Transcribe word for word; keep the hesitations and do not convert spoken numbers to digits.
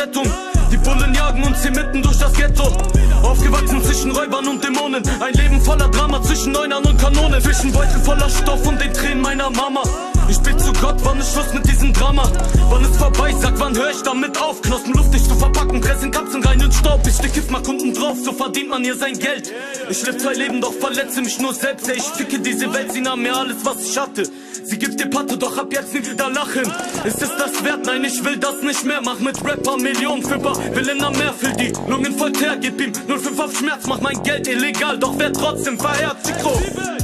Rettung. Die Bullen jagen uns hier mitten durch das Ghetto. Aufgewachsen zwischen Räubern und Dämonen. Ein Leben voller Drama zwischen Neunern und Kanonen. Zwischenbeutel voller Stoff und den Tränen meiner Mama. Ich bitte zu Gott, wann ist Schluss mit diesem Drama? Wann ist vorbei? Sag, wann hör ich damit auf? Knospen luftig zu verpacken, pressen Kapseln rein in Staub. Ich steck Kiff mal Kunden drauf, so verdient man hier sein Geld. Ich lebe zwei Leben, doch verletze mich nur selbst. Ey, ich ficke diese Welt, sie nahm mir alles, was ich hatte. Sie gibt dir Patte, doch ab jetzt nie wieder lachen. Ist es das wert? Nein, ich will das nicht mehr. Mach mit Rapper Millionen für bar, will in mehr für die Lungen voll Teer, gib ihm null Komma fünf auf Schmerz. Mach mein Geld illegal, doch wer trotzdem verehrt. Chico.